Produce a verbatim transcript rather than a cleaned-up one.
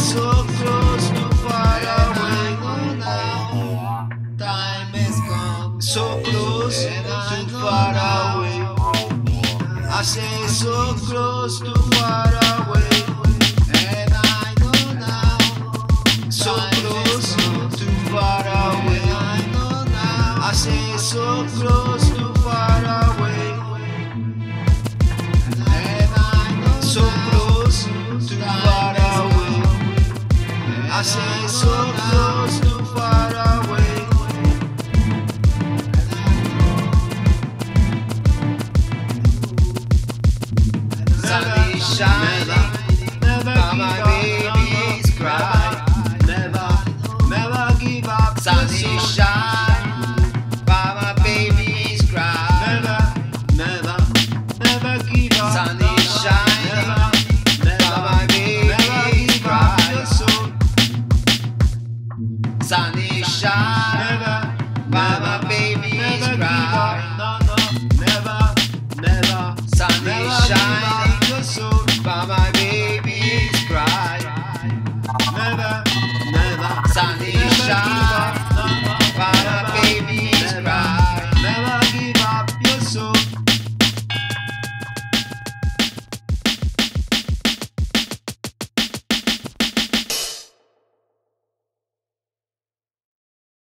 so close to far away. Time has come, So close to far away. I say so close to far away. and I know now. So Time has close come, to far away. and I know now. I say so close to far away. And I know So now. close to far away. I say so close to far away. Sun is shining, Never but give my up, babies cry. Never, never give up. Sun your is soul. shining, but my babies cry. Never, never, never give up. Sun is shining, Never, never, but my never babies give up cry. your soul. Sun is shining, Never, but my never, babies never give cry. up. No, no, never, never, Sun never is give shining, up your soul. but my babies cry. Never, never, Sun is never give shining, up. No, no, but my never, babies never, cry. never give up your soul.